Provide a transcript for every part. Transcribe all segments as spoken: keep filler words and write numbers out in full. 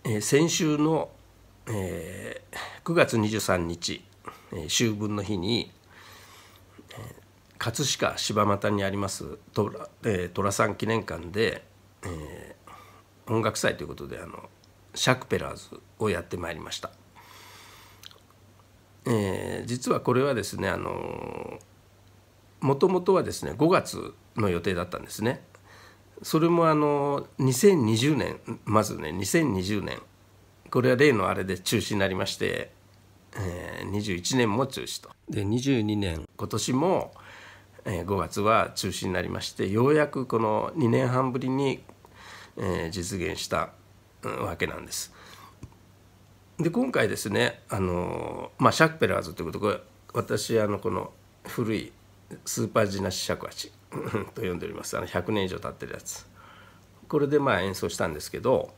えー、先週の、えー、くがつにじゅうさんにち、えー、秋分の日に、えー、葛飾柴又にあります寅、えー、寅さん記念館で、えー、音楽祭ということであのシャクペラーズをやってまいりました。えー、実はこれはですね、あのもともとはですねごがつの予定だったんですね。それもあのにせんにじゅうねん、まずねにせんにじゅうねん、これは例のあれで中止になりまして、えー、にじゅういちねんも中止と。でにじゅうにねん、今年もごがつは中止になりまして、ようやくこのにねんはんぶりに実現したわけなんです。で今回ですね、あの、まあ、シャクペラーズということで、私あのこの古いスーパージナシ尺八と呼んでおります。あのひゃくねん以上経ってるやつ、これでまあ演奏したんですけど、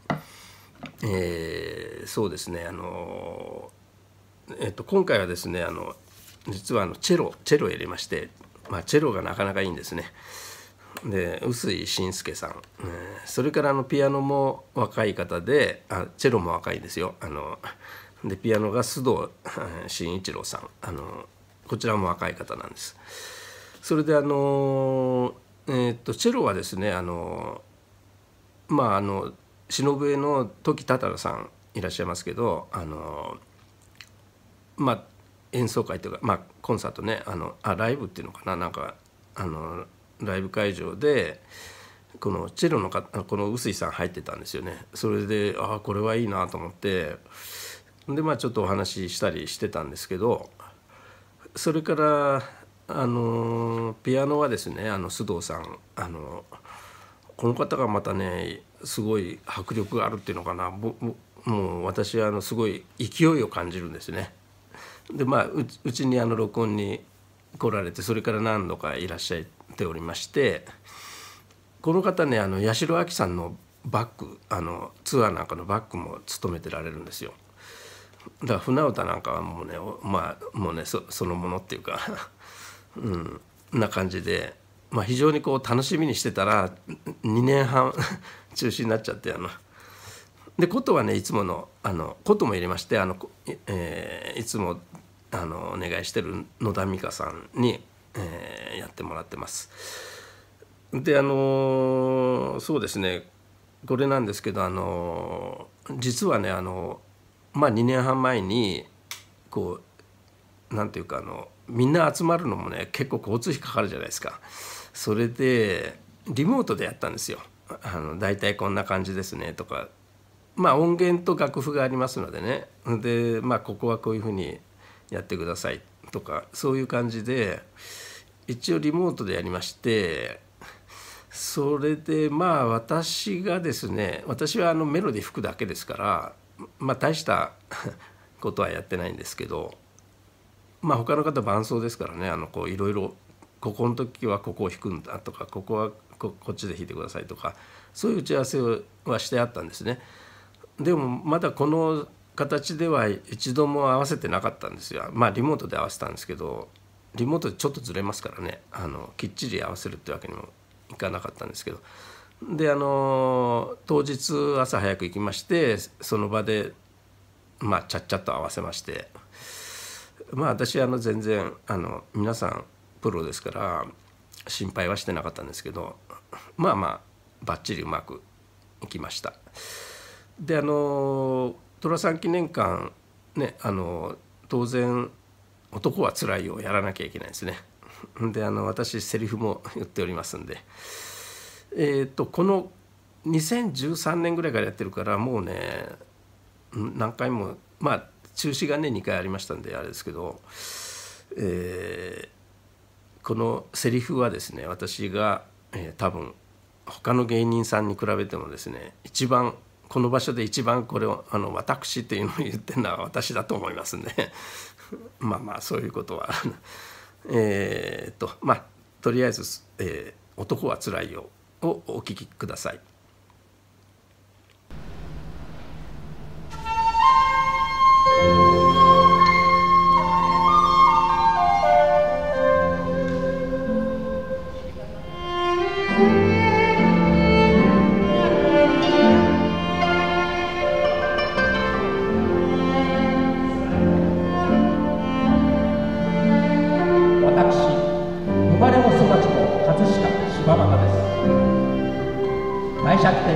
えー、そうですね、あの、えっと、今回はですね、あの実はあのチェロチェロを入れまして、まあ、チェロがなかなかいいんですね。で臼井伸介さん、えー、それからあのピアノも若い方で、あチェロも若いんですよ。あのでピアノが須藤慎一郎さん、あのこちらも若い方なんです。それであの、えー、っとチェロはですね、あのまああの篠笛の時忠郎さんいらっしゃいますけど、あのまあ演奏会というか、まあ、コンサートね、あのあライブっていうのかな、なんかあのライブ会場でこのチェロのかこの臼井さん入ってたんですよね。それでああこれはいいなと思って、でまあちょっとお話ししたりしてたんですけど、それからあのピアノはですね、あの須藤さん、あのこの方がまたねすごい迫力があるっていうのかな、もう私はあのすごい勢いを感じるんですね。でまあううちにあの録音に来られて、それから何度かいらっしゃっておりまして、この方ね、あの八代亜紀さんのバック、あのツアーなんかのバックも務めてられるんですよ。だから船歌なんかはもうね、まあもうね そ, そのものっていうかうん、な感じで、まあ、非常にこう楽しみにしてたらにねんはん中止になっちゃって、あので琴はねいつものあの琴も入れまして、あの、えー、いつもあのお願いしてる野田美香さんに、えー、やってもらってます。であのそうですね、これなんですけど、あの実はね、あのまあにねんはんまえにこうなんていうか、あのみんな集まるのもね結構交通費かかるじゃないですか。それでリモートでやったんですよ。あのだいたいこんな感じですねとか、まあ音源と楽譜がありますのでね、でまあここはこういうふうにやってくださいとか、そういう感じで一応リモートでやりまして、それでまあ私がですね、私はあのメロディー吹くだけですから、まあ大したことはやってないんですけど、まあ他の方伴奏ですからね、あのこういろいろここの時はここを弾くんだとか、ここは こ, こっちで弾いてくださいとか、そういう打ち合わせはしてあったんですね。でもまだこの形では一度も合わせてなかったんですよ。まあリモートで合わせたんですけど、リモートでちょっとずれますからね、あのきっちり合わせるってわけにもいかなかったんですけど、であの当日朝早く行きまして、その場でまあちゃっちゃっと合わせまして、まあ私はあの全然あの皆さんプロですから心配はしてなかったんですけど、まあまあバッチリうまくいきました。であの寅さん記念館ね、あの当然男はつらいよをやらなきゃいけないですね。であの私セリフも言っておりますんで、えー、とこのにせんじゅうさんねんぐらいからやってるから、もうね何回もまあ中止がねにかいありましたんであれですけど、えー、このセリフはですね、私が、えー、多分他の芸人さんに比べてもですね、一番この場所で一番これをあの私っていうのを言ってるのは私だと思いますんでまあまあそういうことはえーっとまあとりあえず、えー「男はつらいよ」をお聴きください。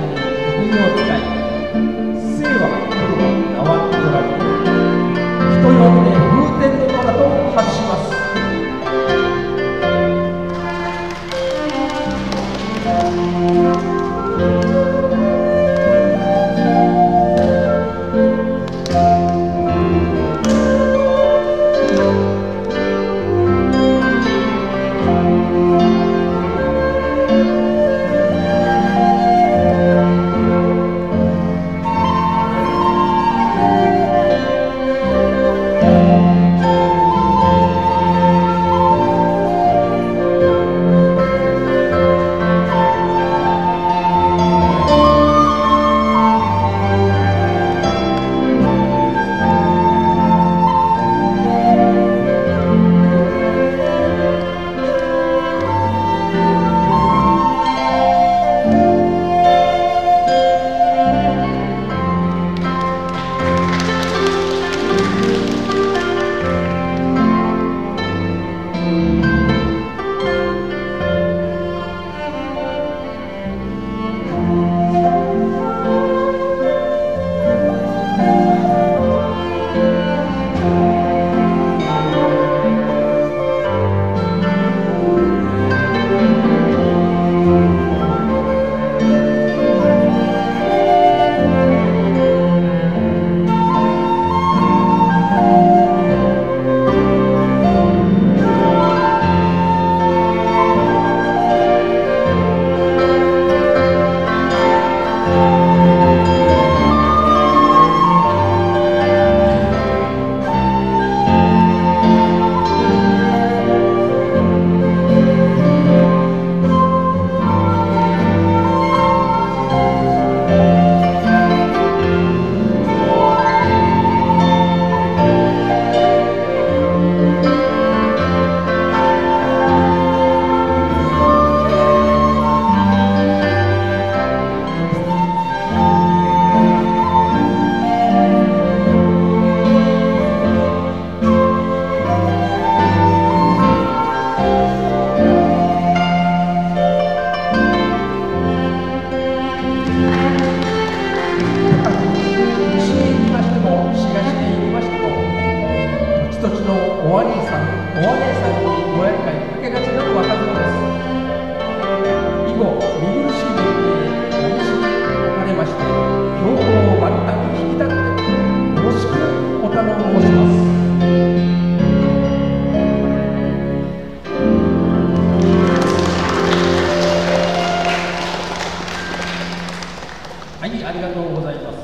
に国を使い、姓は黒名は虎に、人呼んで風天の虎と発します。お兄さん、お姉さんにご厄介かけがちな若造です。以後、見苦しい年齢でお店に置かれまして、標高を万端に引き立て、よろしくお頼申します。はい、ありがとうございます。